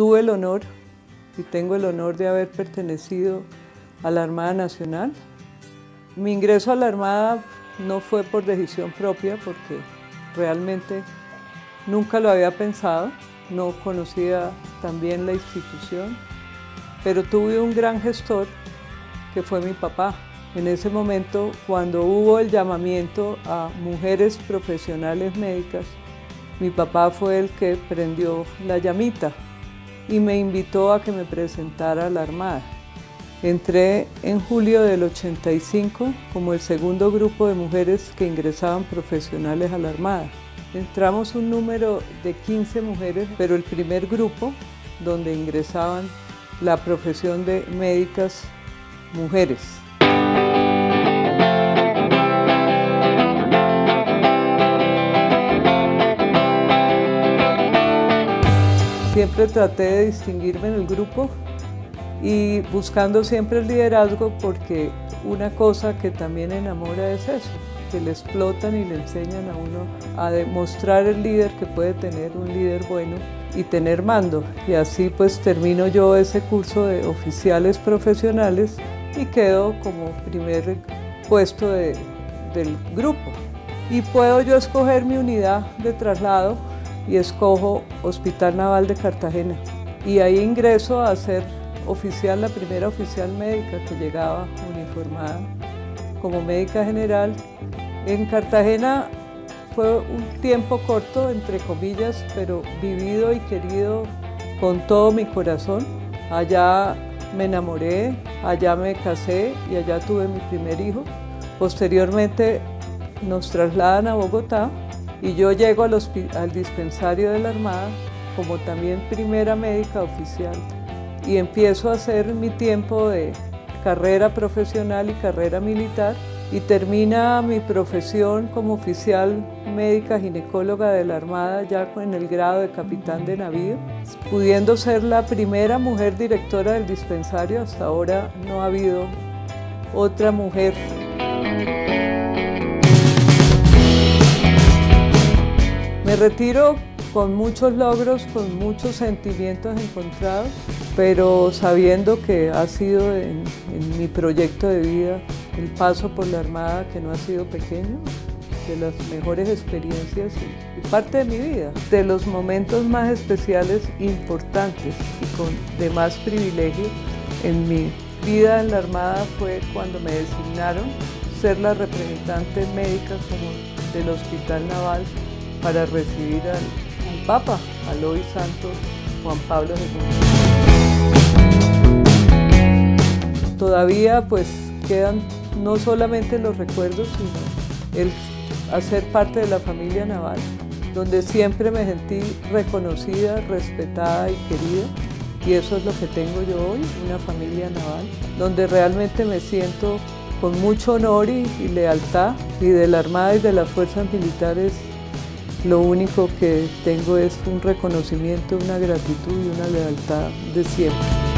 tuve el honor y tengo el honor de haber pertenecido a la Armada Nacional. Mi ingreso a la Armada no fue por decisión propia, porque realmente nunca lo había pensado, no conocía tan bien la institución, pero tuve un gran gestor que fue mi papá. En ese momento, cuando hubo el llamamiento a mujeres profesionales médicas, mi papá fue el que prendió la llamita y me invitó a que me presentara a la Armada. Entré en julio del 85 como el segundo grupo de mujeres que ingresaban profesionales a la Armada. Entramos un número de 15 mujeres, pero el primer grupo donde ingresaban la profesión de médicas mujeres. Siempre traté de distinguirme en el grupo y buscando siempre el liderazgo, porque una cosa que también enamora es eso, que le explotan y le enseñan a uno a demostrar el líder que puede tener, un líder bueno y tener mando. Y así pues termino yo ese curso de oficiales profesionales y quedo como primer puesto del grupo. Y puedo yo escoger mi unidad de traslado y escojo Hospital Naval de Cartagena. Y ahí ingreso a ser oficial, la primera oficial médica que llegaba uniformada como médica general. En Cartagena fue un tiempo corto, entre comillas, pero vivido y querido con todo mi corazón. Allá me enamoré, allá me casé y allá tuve mi primer hijo. Posteriormente nos trasladan a Bogotá y yo llego al dispensario de la Armada como también primera médica oficial y empiezo a hacer mi tiempo de carrera profesional y carrera militar, y termina mi profesión como oficial médica ginecóloga de la Armada ya en el grado de capitán de navío, pudiendo ser la primera mujer directora del dispensario. Hasta ahora no ha habido otra mujer. Me retiro con muchos logros, con muchos sentimientos encontrados, pero sabiendo que ha sido en mi proyecto de vida el paso por la Armada, que no ha sido pequeño, de las mejores experiencias y parte de mi vida, de los momentos más especiales, importantes y con de más privilegio en mi vida en la Armada fue cuando me designaron ser la representante médica como del Hospital Naval para recibir al Papa, al hoy Santo Juan Pablo II. Todavía pues quedan no solamente los recuerdos, sino el hacer parte de la familia naval, donde siempre me sentí reconocida, respetada y querida, y eso es lo que tengo yo hoy, una familia naval, donde realmente me siento con mucho honor y lealtad, y de la Armada y de las fuerzas militares lo único que tengo es un reconocimiento, una gratitud y una lealtad de siempre.